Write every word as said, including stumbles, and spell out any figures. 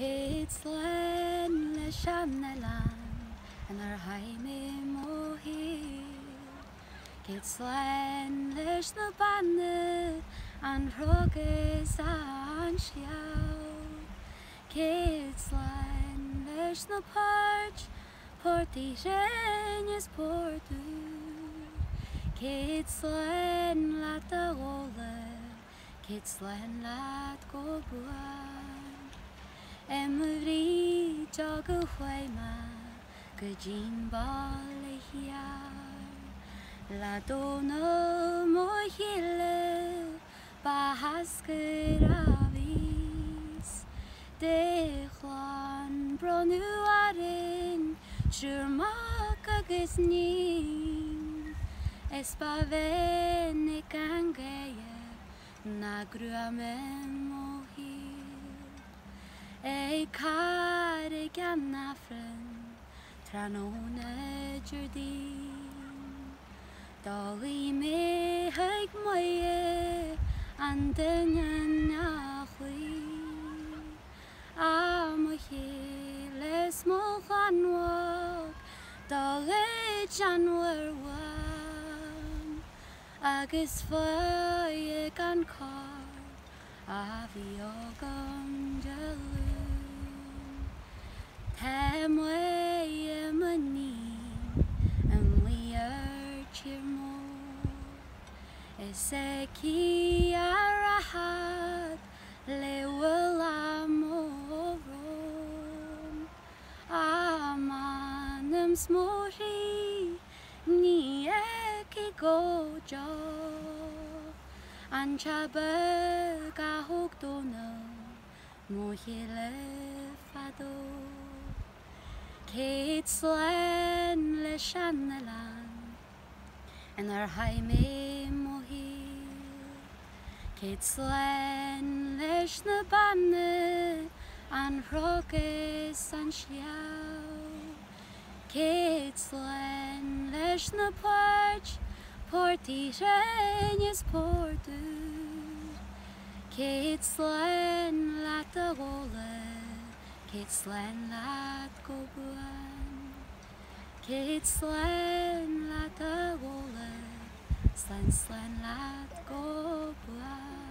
Kids len le shanelan and our haime mohi. Kids len le snubane and roges an shiao. Kids len le snuparch porti genius portu. Kids len lat the ole. Kids len lat go buan. Emri jagu huema gajin bale hiar la dono mohile bahas gravis de juan bronuarin churmaka gisnin espavene kangaya na gruamen mohil Ei care ganna fren tranone jardin Dali me haig moye anden nachli Amoye les mo hanwag Dali janwer wan Agus foye gan car Aviogam jalu Temwe money and we are chirmo Eseki arahat lewalamoro Amanam smori ni eki gojo Anchabe kahokdono mohile fado Kids len le shanelan and our haime mohil Kids len le snubane and roges an shiao Kids len le snuparch porti genius portu Kids len lat the ole Kids len lat go buan Kids len lat the ole Slen slen lat go buan